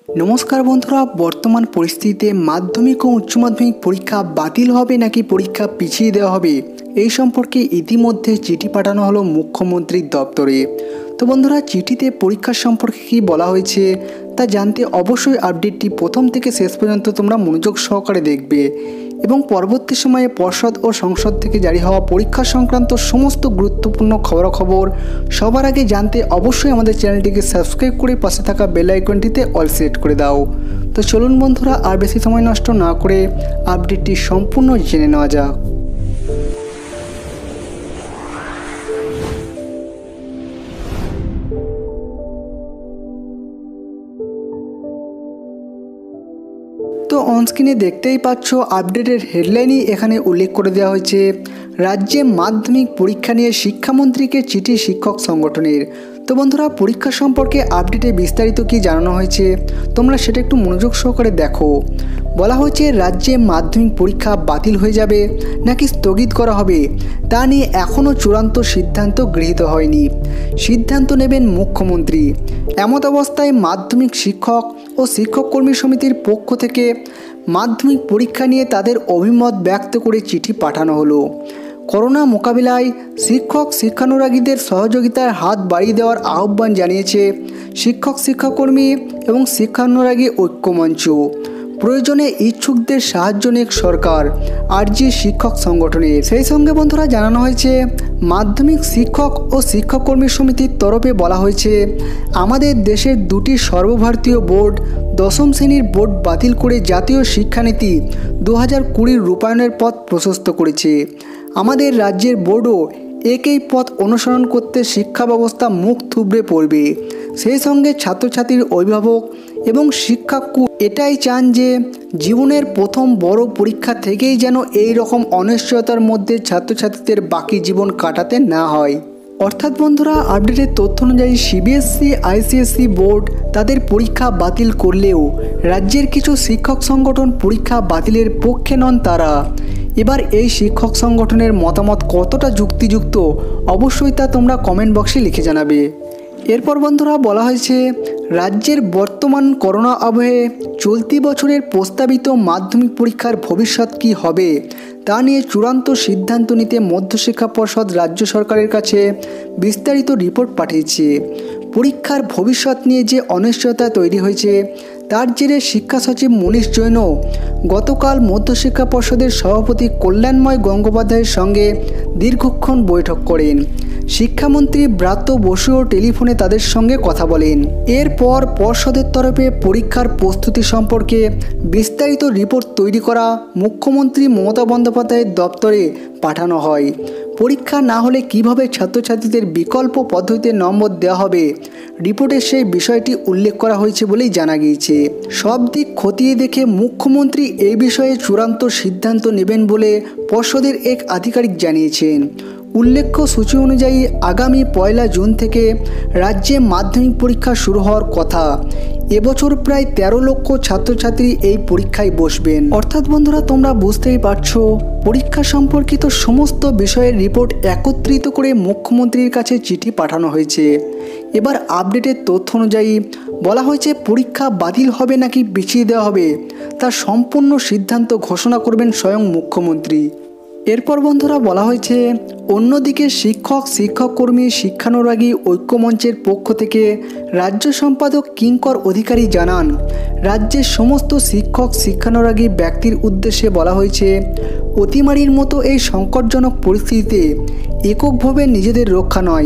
নমস্কার বন্ধুরা, বর্তমান পরিস্থিতিতে মাধ্যমিক ও উচ্চ মাধ্যমিক পরীক্ষা বাতিল হবে নাকি পরীক্ষা পিছিয়ে দেওয়া হবে এই সম্পর্কে ইতিমধ্যে চিঠি পাঠানো হলো মুখ্যমন্ত্রীর দপ্তরে। তো বন্ধুরা, চিঠিতে পরীক্ষার সম্পর্কে কী বলা হয়েছে তা জানতে অবশ্যই আপডেটটি প্রথম থেকে শেষ পর্যন্ত তোমরা মনোযোগ সহকারে দেখবে এবং পরবর্তী সময়ে পর্ষদ ও সংসদ থেকে জারি হওয়া পরীক্ষা সংক্রান্ত সমস্ত গুরুত্বপূর্ণ খবরাখবর সবার আগে জানতে অবশ্যই আমাদের চ্যানেলটিকে সাবস্ক্রাইব করে পাশে থাকা বেল আইকনটিতে অল সিলেক্ট করে দাও। তো চলুন বন্ধুরা, আর বেশি সময় নষ্ট না করে আপডেটটি সম্পূর্ণ জেনে নেওয়া যাক। তো অনস্ক্রিনে দেখতেই পাচ্ছ, আপডেটের হেডলাইনই এখানে উল্লেখ করে দেওয়া হয়েছে, রাজ্যে মাধ্যমিক পরীক্ষা নিয়ে শিক্ষামন্ত্রীকে চিঠি শিক্ষক সংগঠনের। তো বন্ধুরা, পরীক্ষা সম্পর্কে আপডেটে বিস্তারিত কি জানানো হয়েছে তোমরা সেটা একটু মনোযোগ সহকারে দেখো। বলা হয়েছে, রাজ্যে মাধ্যমিক পরীক্ষা বাতিল হয়ে যাবে নাকি স্থগিত করা হবে তা নিয়ে এখনও চূড়ান্ত সিদ্ধান্ত গৃহীত হয়নি। সিদ্ধান্ত নেবেন মুখ্যমন্ত্রী। এমত অবস্থায় মাধ্যমিক শিক্ষক ও শিক্ষক কর্মী সমিতির পক্ষ থেকে মাধ্যমিক পরীক্ষা নিয়ে তাদের অভিমত ব্যক্ত করে চিঠি পাঠানো হলো। করোনা মোকাবিলায় শিক্ষানুরাগীদের সহযোগিতার হাত বাড়িয়ে দেওয়ার আহ্বান জানিয়েছে শিক্ষককর্মী এবং শিক্ষানুরাগী ঐক্যমঞ্চ। প্রয়োজনে ইচ্ছুকদের সাহায্য নিক সরকার, আরজি শিক্ষক সংগঠনের। সেই সঙ্গে বন্ধুরা জানানো হয়েছে, মাধ্যমিক শিক্ষক ও শিক্ষককর্মী সমিতির তরফে বলা হয়েছে, আমাদের দেশের দুটি সর্বভারতীয় বোর্ড দশম শ্রেণীর বোর্ড বাতিল করে জাতীয় শিক্ষানীতি 2020 রূপায়ণের পথ প্রশস্ত করেছে। আমাদের রাজ্যের বোর্ডও একই পথ অনুসরণ করতে শিক্ষা ব্যবস্থা মুখ থুবড়ে পড়বে। সেই সঙ্গে ছাত্রছাত্রীর অভিভাবক এবং শিক্ষক এটাই চান যে জীবনের প্রথম বড় পরীক্ষা থেকেই যেন এই রকম অনিশ্চয়তার মধ্যে ছাত্রছাত্রীদের বাকি জীবন কাটাতে না হয়। অর্থাৎ বন্ধুরা, আপডেটের তথ্য অনুযায়ী সিবিএসসি আইসিএসসি বোর্ড তাদের পরীক্ষা বাতিল করলেও রাজ্যের কিছু শিক্ষক সংগঠন পরীক্ষা বাতিলের পক্ষে নন তারা। এবার এই শিক্ষক সংগঠনের মতামত কতটা যুক্তিযুক্ত অবশ্যই তা তোমরা কমেন্ট বক্সে লিখে জানাবে। এরপর বন্ধুরা বলা হয়েছে, রাজ্যের বর্তমান করোনা আবহে চলতি বছরের প্রস্তাবিত মাধ্যমিক পরীক্ষার ভবিষ্যৎ কী হবে তা নিয়ে চূড়ান্ত সিদ্ধান্ত নিতে মধ্যশিক্ষা পর্ষদ রাজ্য সরকারের কাছে বিস্তারিত রিপোর্ট পাঠিয়েছে। পরীক্ষার ভবিষ্যৎ নিয়ে যে অনিশ্চয়তা তৈরি হয়েছে তার জেরে শিক্ষা সচিব মনীশ জৈন গতকাল মধ্যশিক্ষা পর্ষদের সভাপতি কল্যাণময় গঙ্গোপাধ্যায়ের সঙ্গে দীর্ঘক্ষণ বৈঠক করেন। শিক্ষামন্ত্রী ব্রাত্য বসুও টেলিফোনে তাদের সঙ্গে কথা বলেন। এরপর পর্ষদের তরফে পরীক্ষার প্রস্তুতি সম্পর্কে বিস্তারিত রিপোর্ট তৈরি করা মুখ্যমন্ত্রী মমতা বন্দ্যোপাধ্যায়ের দপ্তরে পাঠানো হয়। পরীক্ষা না হলে কিভাবে ছাত্রছাত্রীদের বিকল্প পদ্ধতিতে নম্বর দেওয়া হবে রিপোর্টে সেই বিষয়টি উল্লেখ করা হয়েছে বলেই জানা গিয়েছে। সব দিক খতিয়ে দেখে মুখ্যমন্ত্রী এই বিষয়ে চূড়ান্ত সিদ্ধান্ত নেবেন বলে পর্ষদের এক আধিকারিক জানিয়েছেন। উল্লেখ্য সূচি অনুযায়ী আগামী 1 জুন থেকে রাজ্যে মাধ্যমিক পরীক্ষা শুরু হওয়ার কথা। এবছর প্রায় 13 লক্ষ ছাত্রছাত্রী এই পরীক্ষায় বসবেন। অর্থাৎ বন্ধুরা, তোমরা বুঝতেই পারছো, পরীক্ষা সম্পর্কিত সমস্ত বিষয়ের রিপোর্ট একত্রিত করে মুখ্যমন্ত্রীর কাছে চিঠি পাঠানো হয়েছে। এবার আপডেটের তথ্য অনুযায়ী বলা হয়েছে, পরীক্ষা বাতিল হবে নাকি পিছিয়ে দেওয়া হবে তার সম্পূর্ণ সিদ্ধান্ত ঘোষণা করবেন স্বয়ং মুখ্যমন্ত্রী। এরপর বন্ধুরা বলা হয়েছে, অন্যদিকে শিক্ষককর্মী শিক্ষানুরাগী ঐক্যমঞ্চের পক্ষ থেকে রাজ্য সম্পাদক কিঙ্কর অধিকারী জানান, রাজ্যের সমস্ত শিক্ষানুরাগী ব্যক্তির উদ্দেশ্যে বলা হয়েছে, অতিমারির মতো এই সংকটজনক পরিস্থিতিতে এককভাবে নিজেদের রক্ষা নয়,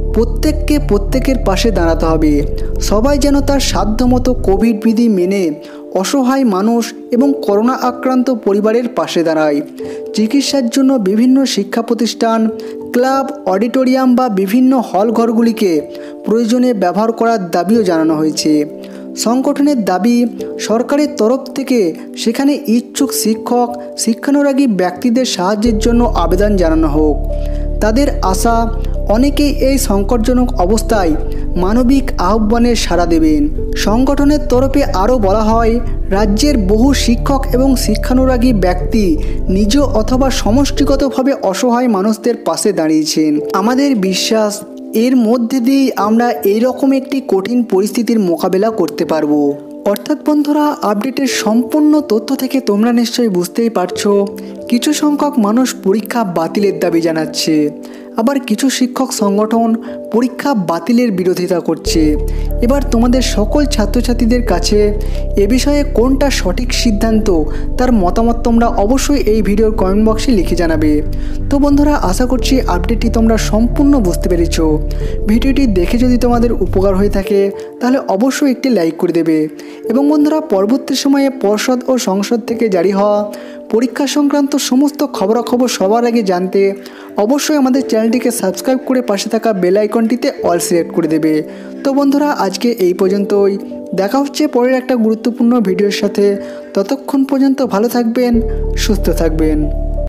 প্রত্যেকের পাশে দাঁড়াতে হবে। সবাই যেন তার সাধ্যমতো কোভিড বিধি মেনে অসহায় মানুষ এবং করোনা আক্রান্ত পরিবারের পাশে দাঁড়ায়। চিকিৎসার জন্য বিভিন্ন শিক্ষা প্রতিষ্ঠান, ক্লাব, অডিটোরিয়াম বা বিভিন্ন হলঘরগুলিকে প্রয়োজনে ব্যবহার করার দাবিও জানানো হয়েছে। সংগঠনের দাবি, সরকারের তরফ থেকে সেখানে ইচ্ছুক শিক্ষানুরাগী ব্যক্তিদের সাহায্যের জন্য আবেদন জানানো হোক। তাদের আশা, অনেকেই এই সংকটজনক অবস্থায় মানবিক আহ্বানের সাড়া দেবেন। সংগঠনের তরফে আরও বলা হয়, রাজ্যের বহু শিক্ষক এবং শিক্ষানুরাগী ব্যক্তি নিজ অথবা সমষ্টিগতভাবে অসহায় মানুষদের পাশে দাঁড়িয়েছেন। আমাদের বিশ্বাস, এর মধ্যে দিয়েই আমরা এইরকম একটি কঠিন পরিস্থিতির মোকাবেলা করতে পারব। অর্থাৎ বন্ধুরা, আপডেটের সম্পূর্ণ তথ্য থেকে তোমরা নিশ্চয়ই বুঝতেই পারছো, কিছু সংখ্যক মানুষ পরীক্ষা বাতিলের দাবি জানাচ্ছে, আবার কিছু শিক্ষক সংগঠন পরীক্ষা বাতিলের বিরোধিতা করছে। এবার তোমাদের সকল ছাত্রছাত্রীদের কাছে এ বিষয়ে কোনটা সঠিক সিদ্ধান্ত তার মতামত তোমরা অবশ্যই এই ভিডিওর কমেন্ট বক্সে লিখে জানাবে। তো বন্ধুরা, আশা করছি আপডেটটি তোমরা সম্পূর্ণ বুঝতে পেরেছো। ভিডিওটি দেখে যদি তোমাদের উপকার হয়ে থাকে তাহলে অবশ্যই একটি লাইক করে দেবে। এবং বন্ধুরা, পরবর্তী সময়ে পর্ষদ ও সংসদ থেকে জারি হওয়া পরীক্ষা সংক্রান্ত সমস্ত খবরাখবর সবার আগে জানতে অবশ্যই আমাদের চ্যানেলটিকে সাবস্ক্রাইব করে পাশে থাকা বেল আইকনটিতে অল সিলেক্ট করে দেবে। তো বন্ধুরা, আজকে এই পর্যন্তই। দেখা হচ্ছে পরের একটা গুরুত্বপূর্ণ ভিডিওর সাথে। ততক্ষণ পর্যন্ত ভালো থাকবেন, সুস্থ থাকবেন।